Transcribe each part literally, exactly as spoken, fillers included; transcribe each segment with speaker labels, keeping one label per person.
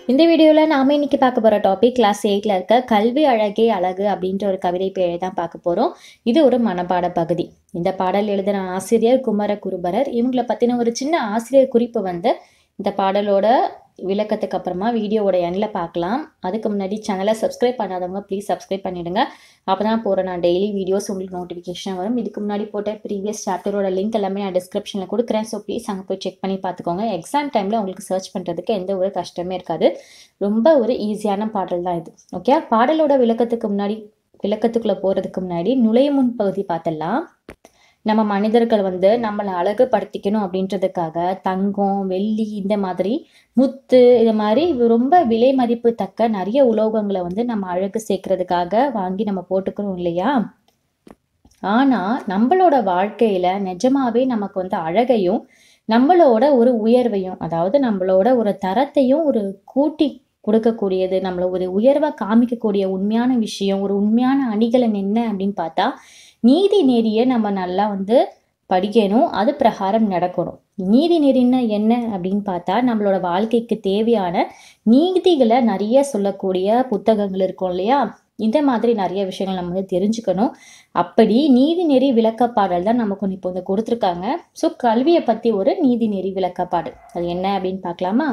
Speaker 1: இந்த வீடியோவில் நாம் இன்னைக்கு பார்க்க போகிற டாபிக் கிளாஸ் எயிட்டில் இருக்க கல்வி அழகே அழகு அப்படின்ற ஒரு கவிதை பேரை தான் பார்க்க போகிறோம். இது ஒரு மனப்பாட பகுதி. இந்த பாடல் எழுதின ஆசிரியர் குமரகுருபரர். இவங்களை பற்றின ஒரு சின்ன ஆசிரியர் குறிப்பு வந்து இந்த பாடலோட விளக்கத்துக்கு அப்புறமா வீடியோவோட எண்ணில் பார்க்கலாம். அதுக்கு முன்னாடி சேனலை சப்ஸ்கிரைப் பண்ணாதவங்க ப்ளீஸ் சப்ஸ்கிரைப் பண்ணிவிடுங்க. அப்போ தான் போகிற நான் டெய்லி வீடியோஸ் உங்களுக்கு நோட்டிஃபிகேஷன் வரும். இதுக்கு முன்னாடி போட்ட ப்ரீவியஸ் சாப்டரோட லிங்க் எல்லாமே நான் டிஸ்கிரிப்ஷனில் கொடுக்குறேன். ஸோ ப்ளீஸ் அங்கே போய் செக் பண்ணி பார்த்துக்கோங்க. எக்ஸாம் டைமில் உங்களுக்கு சர்ச் பண்ணுறதுக்கு எந்த ஒரு கஷ்டமே இருக்காது. ரொம்ப ஒரு ஈஸியான பாடல் தான் இது. ஓகே, பாடலோட விளக்கத்துக்கு முன்னாடி விளக்கத்துக்குள்ளே போகிறதுக்கு முன்னாடி நுழைய முன் பகுதி பார்த்துடலாம். நம்ம மனிதர்கள் வந்து நம்மளை அழகுபடுத்திக்கணும் அப்படின்றதுக்காக தங்கம், வெள்ளி, இந்த மாதிரி முத்து, இது மாதிரி ரொம்ப விலை மதிப்பு தக்க நிறைய உலோகங்களை வந்து நம்ம அழகு சேர்க்கறதுக்காக வாங்கி நம்ம போட்டுக்கணும் இல்லையா? ஆனால் நம்மளோட வாழ்க்கையில் நிஜமாவே நமக்கு வந்து அழகையும் நம்மளோட ஒரு உயர்வையும், அதாவது நம்மளோட ஒரு தரத்தையும் ஒரு கூட்டி கொடுக்கக்கூடியது, நம்மளை ஒரு உயர்வாக காமிக்கக்கூடிய உண்மையான விஷயம், ஒரு உண்மையான அணிகலன் என்ன அப்படின்னு பார்த்தா நீதி நெறியை நம்ம நல்லா வந்து படிக்கணும், அது பிரகாரம் நடக்கணும். நீதி நெறின்னா என்ன அப்படின்னு பார்த்தா நம்மளோட வாழ்க்கைக்கு தேவையான நீதிகளை நிறைய சொல்லக்கூடிய புத்தகங்கள் இருக்கும் இல்லையா? இந்த மாதிரி நிறைய விஷயங்கள் நம்ம வந்து தெரிஞ்சுக்கணும். அப்படி நீதி நெறி விளக்கப்பாடல் தான் நமக்கு இப்போ வந்து கொடுத்துருக்காங்க. ஸோ கல்வியை பற்றி ஒரு நீதி நெறி விளக்கப்பாடல் அது என்ன அப்படின்னு பார்க்கலாமா?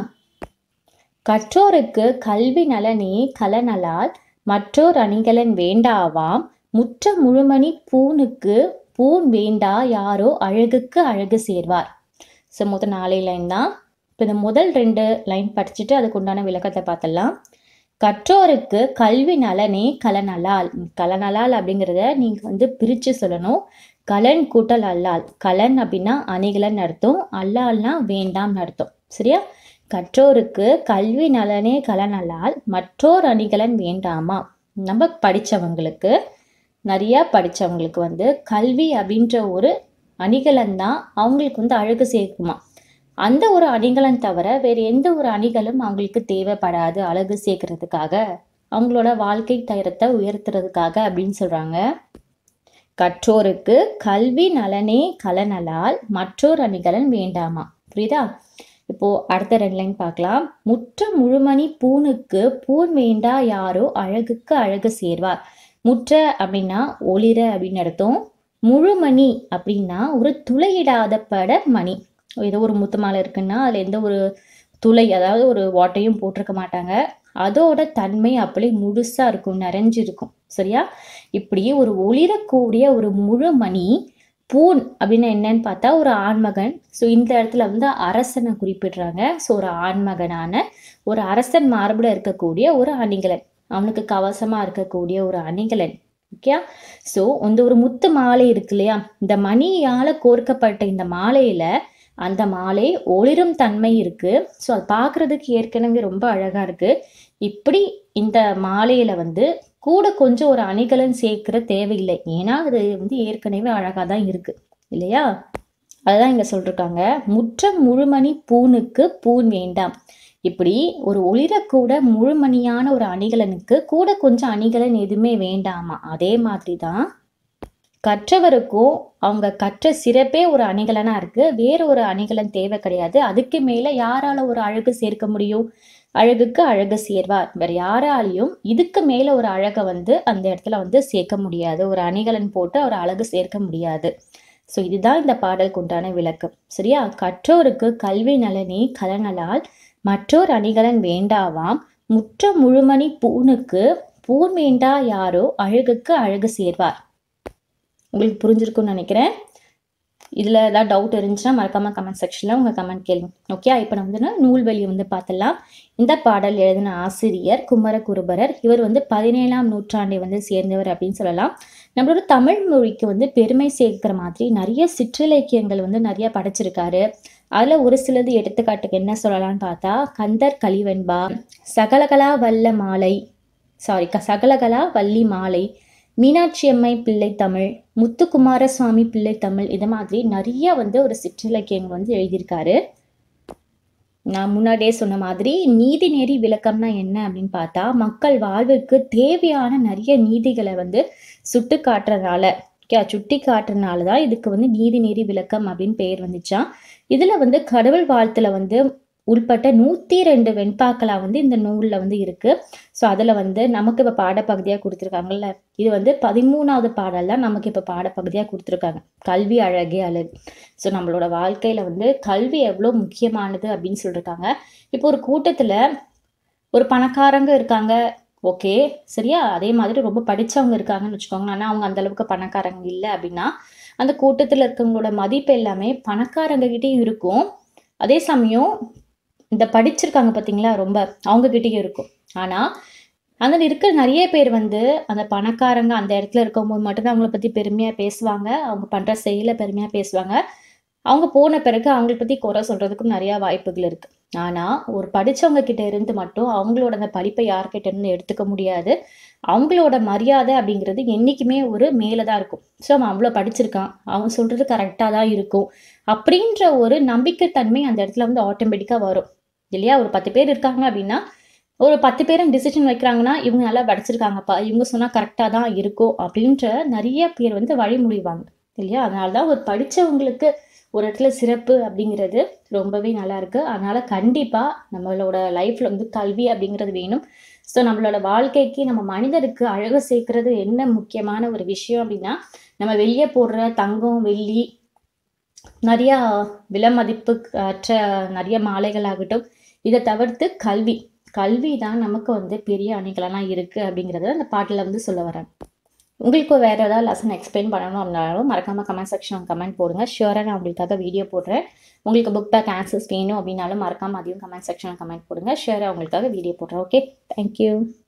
Speaker 1: கற்றோருக்கு கல்வி நலனே கலநலால் மற்றோர் அணிகலன் வேண்டாவாம், முற்ற முழுமணி பூனுக்கு பூன் வேண்டா யாரோ அழகுக்கு அழகு சேர்வார். ஸோ முதல் நாலே லைன் தான். இப்போ இந்த முதல் ரெண்டு லைன் படிச்சுட்டு அதுக்கு உண்டான விளக்கத்தை பார்த்துடலாம். கற்றோருக்கு கல்வி நலனே கலநலால். கலநலால் அப்படிங்கிறத நீங்கள் வந்து பிரித்து சொல்லணும். கலன் கூட்டல் அல்லால். கலன் அப்படின்னா அணிகலன் அர்த்தம், அல்லால்னா வேண்டாம் அர்த்தம். சரியா? கற்றோருக்கு கல்வி நலனே கலநலால் மற்றோர் அணிகலன் வேண்டாமா. நம்ம படித்தவங்களுக்கு, நிறையா படித்தவங்களுக்கு வந்து கல்வி அப்படின்ற ஒரு அணிகலன் தான் அவங்களுக்கு வந்து அழகு சேர்க்குமா. அந்த ஒரு அணிகலன் தவிர வேறு எந்த ஒரு அணிகளும் அவங்களுக்கு தேவைப்படாது அழகு சேர்க்கறதுக்காக, அவங்களோட வாழ்க்கை தரத்தை உயர்த்துறதுக்காக அப்படின்னு சொல்கிறாங்க. கற்றோருக்கு கல்வி நலனே கலநலால் மற்றோர் அணிகலன் வேண்டாமா. புரியுதா? இப்போது அடுத்த ரெண்டு லைன் பார்க்கலாம். முற்ற முழுமணி பூனுக்கு பூன் வேண்டா யாரோ அழகுக்கு அழகு சேர்வார். முற்ற அப்படின்னா ஒளிர அப்படின்னு அர்த்தம். முழுமணி அப்படின்னா ஒரு துளையிடாத பட மணி. ஏதோ ஒரு முத்து மாலை இருக்குன்னா அதில் எந்த ஒரு துளை, அதாவது ஒரு வாட்டையும் போட்டிருக்க மாட்டாங்க. அதோட தன்மை அப்படி முழுசாக இருக்கும், நிறைஞ்சிருக்கும். சரியா? இப்படி ஒரு ஒளிரக்கூடிய ஒரு முழுமணி. பூன் அப்படின்னா என்னன்னு பார்த்தா ஒரு ஆண்மகன். ஸோ இந்த இடத்துல வந்து அரசனை குறிப்பிடுறாங்க. ஸோ ஒரு ஆண்மகனான ஒரு அரசன் மார்புல இருக்கக்கூடிய ஒரு அணிகலன், அவனுக்கு கவசமாக இருக்கக்கூடிய ஒரு அணிகலன். ஓகே, ஸோ இந்த ஒரு முத்து மாலை இருக்கு இல்லையா? இந்த மணியால் கோர்க்கப்பட்ட இந்த மாலையில் அந்த மாலை ஒளிரும் தன்மை இருக்குது. ஸோ அது பார்க்குறதுக்கு ஏற்கனவே ரொம்ப அழகாக இருக்குது. இப்படி இந்த மாலையில் வந்து கூட கொஞ்சம் ஒரு அணிகலன் சேர்க்கிற தேவையில்லை, ஏன்னா அது வந்து ஏற்கனவே அழகாக தான் இருக்குது இல்லையா? அதுதான் இங்கே சொல்லியிருக்காங்க. முற்ற முழுமணி பூனுக்கு பூன் வேண்டாம். இப்படி ஒரு ஒளிரக்கூட முழுமணியான ஒரு அணிகலனுக்கு கூட கொஞ்சம் அணிகலன் எதுவுமே வேண்டாமா. அதே மாதிரி தான் கற்றவருக்கும் அவங்க கற்ற சிறப்பே ஒரு அணிகலனாக இருக்குது, வேறு ஒரு அணிகலன் தேவை கிடையாது. அதுக்கு மேலே யாரால ஒரு அழகு சேர்க்க முடியும்? அழகுக்கு அழகு சேர்வார். வேறு யாராலையும் இதுக்கு மேலே ஒரு அழகை வந்து அந்த இடத்துல வந்து சேர்க்க முடியாது, ஒரு அணிகலன் போட்டு ஒரு அழகு சேர்க்க முடியாது. ஸோ இதுதான் இந்த பாடலுக்கு உண்டான விளக்கம். சரியா? கற்றோருக்கு கல்வி நலனே கலநலால் மற்றோர் அணிகலன் வேண்டாவாம், முற்ற முழுமணி பூனுக்கு பூன் வேண்டா யாரோ அழகுக்கு அழகு சேர்வார். உங்களுக்கு புரிஞ்சிருக்கும்னு நினைக்கிறேன். இதில் ஏதாவது டவுட் இருந்துச்சுன்னா மறக்காமல் கமெண்ட் செக்ஷனில் உங்கள் கமெண்ட் கேளுங்க. ஓகே, இப்போ நம்ம வந்து நூல்வெளி வந்து பார்த்துடலாம். இந்த பாடல் எழுதின ஆசிரியர் குமரகுருபரர். இவர் வந்து பதினேழாம் நூற்றாண்டை வந்து சேர்ந்தவர் அப்படின்னு சொல்லலாம். நம்மளோட தமிழ் மொழிக்கு வந்து பெருமை சேர்க்கிற மாதிரி நிறைய சிற்றிலக்கியங்கள் வந்து நிறைய படைச்சிருக்காரு. அதில் ஒரு சிலது எடுத்துக்காட்டுக்கு என்ன சொல்லலாம்னு பார்த்தா கந்தர் கலிவெண்பா, சகலகலா வல்ல மாலை சாரி சகலகலா வள்ளி மாலை, மீனாட்சி அம்மை பிள்ளை தமிழ், முத்துக்குமாரசுவாமி பிள்ளை தமிழ், இது மாதிரி நிறைய வந்து ஒரு சிற்றிலக்கியங்கள் வந்து எழுதியிருக்காரு. நான் முன்னாடியே சொன்ன மாதிரி நீதி நெறி விளக்கம்னா என்ன அப்படின்னு பார்த்தா மக்கள் வாழ்வுக்கு தேவையான நிறைய நீதிகளை வந்து சுட்டு காட்டுறதுனால சுட்டி காட்டுறதுனால தான் இதுக்கு வந்து நீதி நெறி விளக்கம் அப்படின்னு பெயர் வந்துச்சான். இதில் வந்து கடவுள் வாழ்த்துல வந்து உள்பட்ட நூற்றி ரெண்டு வெண்பாக்களா வந்து இந்த நூலில் வந்து இருக்குது. ஸோ அதில் வந்து நமக்கு இப்போ பாடப்பகுதியாக கொடுத்துருக்காங்கல்ல, இது வந்து பதிமூணாவது பாடல் தான் நமக்கு இப்போ பாடப்பகுதியாக கொடுத்துருக்காங்க. கல்வி அழகே அழகு. ஸோ நம்மளோட வாழ்க்கையில் வந்து கல்வி எவ்வளோ முக்கியமானது அப்படின்னு சொல்லியிருக்காங்க. இப்போ ஒரு கூட்டத்தில் ஒரு பணக்காரங்க இருக்காங்க, ஓகே சரியா, அதே மாதிரி ரொம்ப படித்தவங்க இருக்காங்கன்னு வச்சுக்கோங்க. ஆனால் அவங்க அந்தளவுக்கு பணக்காரங்க இல்லை அப்படின்னா அந்த கூட்டத்தில் இருக்கவங்களோட மதிப்பு எல்லாமே பணக்காரங்க கிட்டேயும் இருக்கும், அதே சமயம் இந்த படிச்சிருக்காங்க பார்த்தீங்களா ரொம்ப, அவங்கக்கிட்டேயும் இருக்கும். ஆனால் அந்த இருக்கிற நிறைய பேர் வந்து அந்த பணக்காரங்க அந்த இடத்துல இருக்கும்போது மட்டும்தான் அவங்கள பற்றி பெருமையாக பேசுவாங்க, அவங்க பண்ணுற செயலை பெருமையாக பேசுவாங்க. அவங்க போன பிறகு அவங்கள பற்றி குறை சொல்கிறதுக்கும் நிறையா வாய்ப்புகள் இருக்குது. ஆனால் ஒரு படித்தவங்க கிட்ட இருந்து மட்டும் அவங்களோட அந்த படிப்பை யார்கிட்ட இருந்து எடுத்துக்க முடியாது. அவங்களோட மரியாதை அப்படிங்கிறது என்றைக்குமே ஒரு மேலே தான் இருக்கும். ஸோ அவன் அவ்வளோ படிச்சிருக்கான், அவன் சொல்கிறது கரெக்டாக தான் இருக்கும் அப்படின்ற ஒரு நம்பிக்கைத்தன்மை அந்த இடத்துல வந்து ஆட்டோமேட்டிக்காக வரும் இல்லையா. ஒரு பத்து பேர் இருக்காங்க அப்படின்னா ஒரு பத்து பேரும் டிசிஷன் வைக்கிறாங்கன்னா இவங்க நல்லா படிச்சிருக்காங்கப்பா, இவங்க சொன்னால் கரெக்டாக தான் இருக்கும் அப்படின்ற நிறைய பேர் வந்து வழிமொழிவாங்க இல்லையா. அதனால தான் ஒரு படித்தவங்களுக்கு ஒரு இடத்துல சிறப்பு அப்படிங்கிறது ரொம்பவே நல்லா இருக்குது. அதனால் கண்டிப்பாக நம்மளோட லைஃப்பில் வந்து கல்வி அப்படிங்கிறது வேணும். ஸோ நம்மளோட வாழ்க்கைக்கு நம்ம மனிதருக்கு அழகு சேர்க்கறது என்ன முக்கியமான ஒரு விஷயம் அப்படின்னா, நம்ம வெளியே போடுற தங்கம் வெள்ளி நிறையா விலை மதிப்பு அற்ற நிறைய மாலைகள் ஆகட்டும், இதை தவிர்த்து கல்வி கல்வி தான் நமக்கு வந்து பெரிய அணிகளெல்லாம் இருக்குது அப்படிங்கிறத அந்த பாட்டில் வந்து சொல்ல வரேன். உங்களுக்கு வேறு ஏதாவது லெசன் எக்ஸ்பிளைன் பண்ணணும் அப்படின்னாலும் மறக்காமல் கமெண்ட் செக்ஷன் கமெண்ட் போடுங்க. ஷியோராக நான் உங்களுக்காக வீடியோ போடுறேன். உங்களுக்கு புக் பேக் ஆன்சர்ஸ் வேணும் அப்படின்னாலும் மறக்காமல் அதையும் கமெண்ட் செக்ஷனில் கமெண்ட் போடுங்க. ஷியோராக உங்களுக்காக வீடியோ போடுறேன். Okay, thank you.